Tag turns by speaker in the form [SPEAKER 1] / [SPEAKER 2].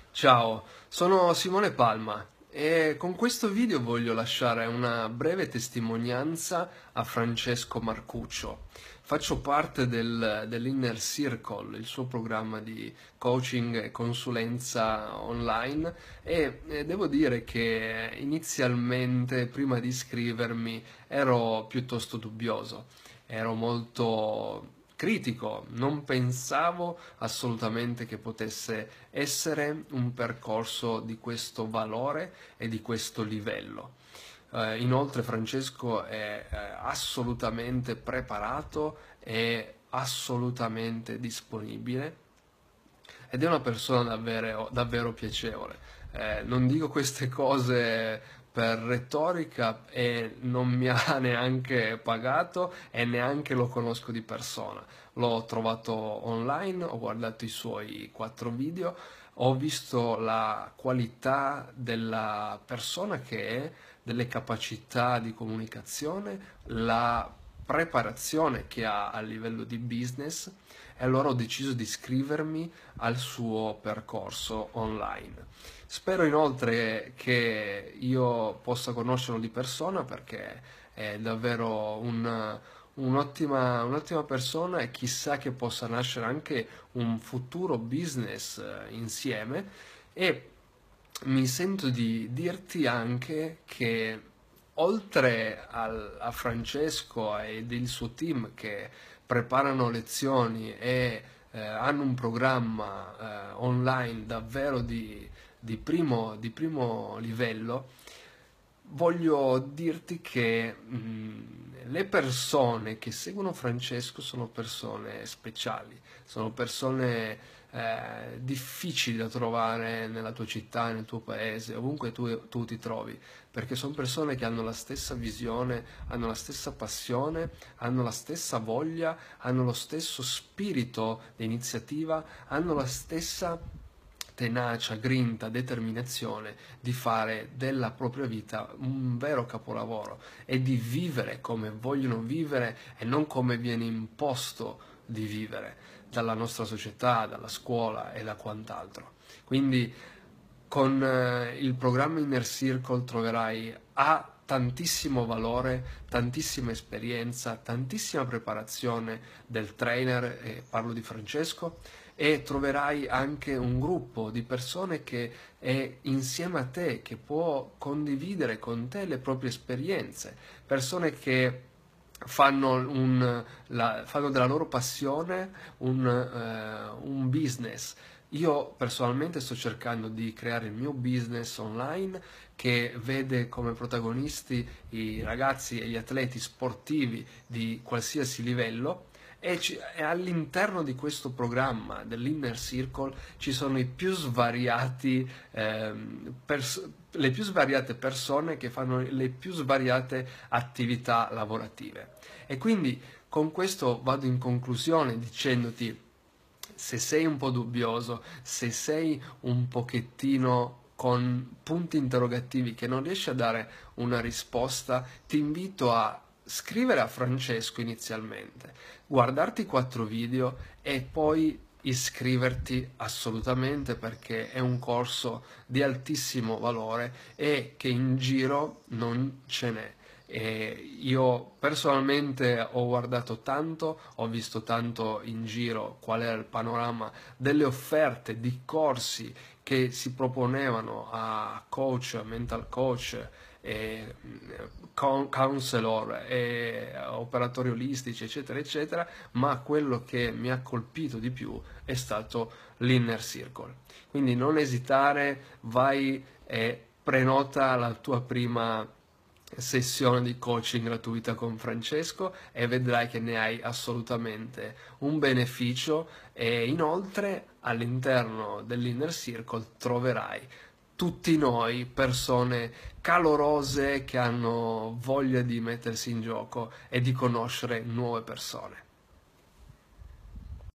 [SPEAKER 1] Ciao, sono Simone Palma e con questo video voglio lasciare una breve testimonianza a Francesco Marcuccio. Faccio parte dell'Inner Circle, il suo programma di coaching e consulenza online e devo dire che inizialmente, prima di iscrivermi, ero piuttosto dubbioso, ero molto critico, non pensavo assolutamente che potesse essere un percorso di questo valore e di questo livello. Inoltre Francesco è assolutamente preparato e assolutamente disponibile ed è una persona davvero, davvero piacevole. Non dico queste cose per retorica e non mi ha neanche pagato e neanche lo conosco di persona. L'ho trovato online, ho guardato i suoi 4 video, ho visto la qualità della persona che è, delle capacità di comunicazione, la preparazione che ha a livello di business e allora ho deciso di iscrivermi al suo percorso online. Spero inoltre che io possa conoscerlo di persona perché è davvero un'ottima persona e chissà che possa nascere anche un futuro business insieme e mi sento di dirti anche che oltre a Francesco ed il suo team che preparano lezioni e hanno un programma online davvero di primo livello, voglio dirti che le persone che seguono Francesco sono persone speciali, sono persone difficili da trovare nella tua città, nel tuo paese, ovunque tu ti trovi, perché sono persone che hanno la stessa visione, hanno la stessa passione, hanno la stessa voglia, hanno lo stesso spirito di iniziativa, hanno la stessa tenacia, grinta, determinazione di fare della propria vita un vero capolavoro e di vivere come vogliono vivere e non come viene imposto di vivere dalla nostra società, dalla scuola e da quant'altro. Quindi con il programma Inner Circle troverai tantissimo valore, tantissima esperienza, tantissima preparazione del trainer, e parlo di Francesco, e troverai anche un gruppo di persone che è insieme a te, che può condividere con te le proprie esperienze, persone che fanno della loro passione un business. Io personalmente sto cercando di creare il mio business online che vede come protagonisti i ragazzi e gli atleti sportivi di qualsiasi livello e all'interno di questo programma dell'Inner Circle ci sono le più svariate persone che fanno le più svariate attività lavorative. E quindi con questo vado in conclusione dicendoti, se sei un po' dubbioso, se sei un pochettino con punti interrogativi che non riesci a dare una risposta, ti invito a scrivere a Francesco inizialmente, guardarti 4 video e poi iscriverti assolutamente perché è un corso di altissimo valore e che in giro non ce n'è. E io personalmente ho guardato tanto, ho visto tanto in giro qual era il panorama delle offerte di corsi che si proponevano a coach, mental coach, e counselor e operatori olistici, eccetera, eccetera, ma quello che mi ha colpito di più è stato l'Inner Circle. Quindi non esitare, vai e prenota la tua prima sessione di coaching gratuita con Francesco e vedrai che ne hai assolutamente un beneficio e inoltre all'interno dell'Inner Circle troverai tutti noi, persone calorose che hanno voglia di mettersi in gioco e di conoscere nuove persone.